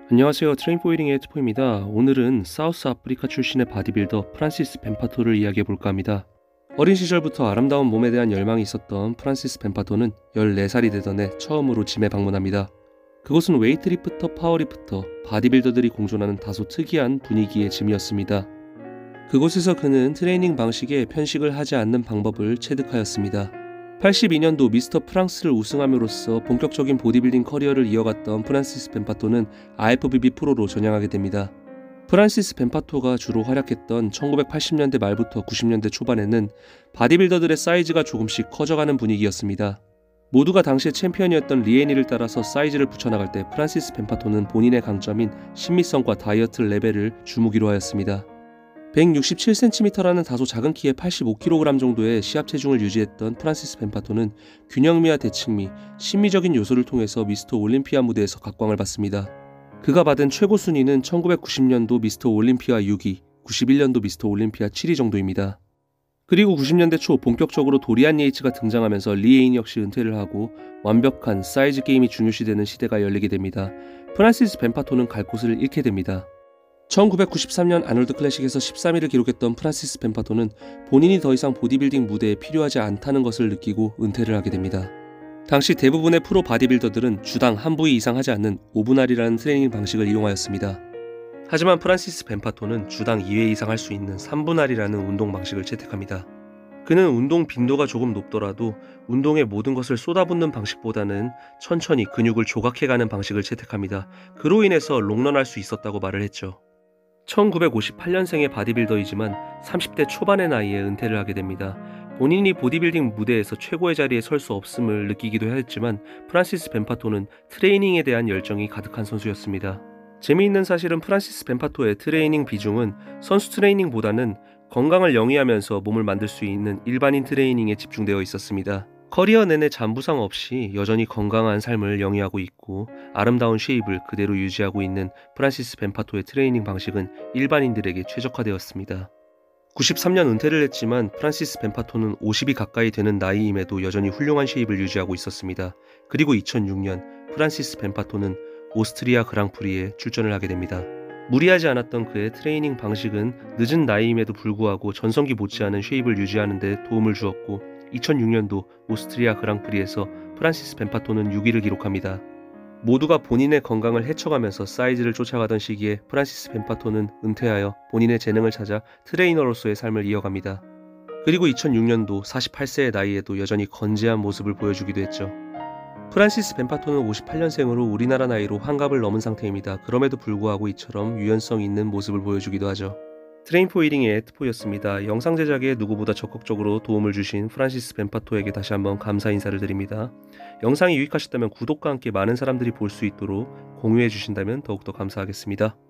안녕하세요. 트레인포이링의 트포입니다. 오늘은 사우스 아프리카 출신의 바디빌더 프란시스 벤파토를 이야기해볼까 합니다. 어린 시절부터 아름다운 몸에 대한 열망이 있었던 프란시스 벤파토는 14살이 되던 해 처음으로 짐에 방문합니다. 그곳은 웨이트리프터, 파워리프터, 바디빌더들이 공존하는 다소 특이한 분위기의 짐이었습니다. 그곳에서 그는 트레이닝 방식에 편식을 하지 않는 방법을 체득하였습니다. 82년도 미스터 프랑스를 우승함으로써 본격적인 보디빌딩 커리어를 이어갔던 프란시스 벤파토는 IFBB 프로로 전향하게 됩니다. 프란시스 벤파토가 주로 활약했던 1980년대 말부터 90년대 초반에는 바디빌더들의 사이즈가 조금씩 커져가는 분위기였습니다. 모두가 당시의 챔피언이었던 리에니를 따라서 사이즈를 붙여나갈 때 프란시스 벤파토는 본인의 강점인 신미성과 다이어트 레벨을 주무기로 하였습니다. 167cm라는 다소 작은 키에 85kg 정도의 시합 체중을 유지했던 프란시스 벤파토는 균형미와 대칭미, 심미적인 요소를 통해서 미스터 올림피아 무대에서 각광을 받습니다. 그가 받은 최고 순위는 1990년도 미스터 올림피아 6위, 91년도 미스터 올림피아 7위 정도입니다. 그리고 90년대 초 본격적으로 도리안 예이츠가 등장하면서 리에인 역시 은퇴를 하고 완벽한 사이즈 게임이 중요시되는 시대가 열리게 됩니다. 프란시스 벤파토는 갈 곳을 잃게 됩니다. 1993년 아놀드 클래식에서 13위를 기록했던 프란시스 벤파토는 본인이 더 이상 보디빌딩 무대에 필요하지 않다는 것을 느끼고 은퇴를 하게 됩니다. 당시 대부분의 프로 바디빌더들은 주당 한 부위 이상 하지 않는 5분할이라는 트레이닝 방식을 이용하였습니다. 하지만 프란시스 벤파토는 주당 2회 이상 할 수 있는 3분할이라는 운동 방식을 채택합니다. 그는 운동 빈도가 조금 높더라도 운동의 모든 것을 쏟아붓는 방식보다는 천천히 근육을 조각해가는 방식을 채택합니다. 그로 인해서 롱런할 수 있었다고 말을 했죠. 1958년생의 바디빌더이지만 30대 초반의 나이에 은퇴를 하게 됩니다. 본인이 보디빌딩 무대에서 최고의 자리에 설 수 없음을 느끼기도 했지만 프란시스 벤파토는 트레이닝에 대한 열정이 가득한 선수였습니다. 재미있는 사실은 프란시스 벤파토의 트레이닝 비중은 선수 트레이닝보다는 건강을 영위하면서 몸을 만들 수 있는 일반인 트레이닝에 집중되어 있었습니다. 커리어 내내 잔부상 없이 여전히 건강한 삶을 영위하고 있고 아름다운 쉐입을 그대로 유지하고 있는 프란시스 벤파토의 트레이닝 방식은 일반인들에게 최적화되었습니다. 93년 은퇴를 했지만 프란시스 벤파토는 50이 가까이 되는 나이임에도 여전히 훌륭한 쉐입을 유지하고 있었습니다. 그리고 2006년 프란시스 벤파토는 오스트리아 그랑프리에 출전을 하게 됩니다. 무리하지 않았던 그의 트레이닝 방식은 늦은 나이임에도 불구하고 전성기 못지않은 쉐입을 유지하는 데 도움을 주었고 2006년도 오스트리아 그랑프리에서 프란시스 벤파토는 6위를 기록합니다. 모두가 본인의 건강을 헤쳐가면서 사이즈를 쫓아가던 시기에 프란시스 벤파토는 은퇴하여 본인의 재능을 찾아 트레이너로서의 삶을 이어갑니다. 그리고 2006년도 48세의 나이에도 여전히 건재한 모습을 보여주기도 했죠. 프란시스 벤파토는 58년생으로 우리나라 나이로 환갑을 넘은 상태입니다. 그럼에도 불구하고 이처럼 유연성 있는 모습을 보여주기도 하죠. 트레인포이링의 트포였습니다. 영상 제작에 누구보다 적극적으로 도움을 주신 프란시스 벤파토에게 다시 한번 감사 인사를 드립니다. 영상이 유익하셨다면 구독과 함께 많은 사람들이 볼 수 있도록 공유해 주신다면 더욱더 감사하겠습니다.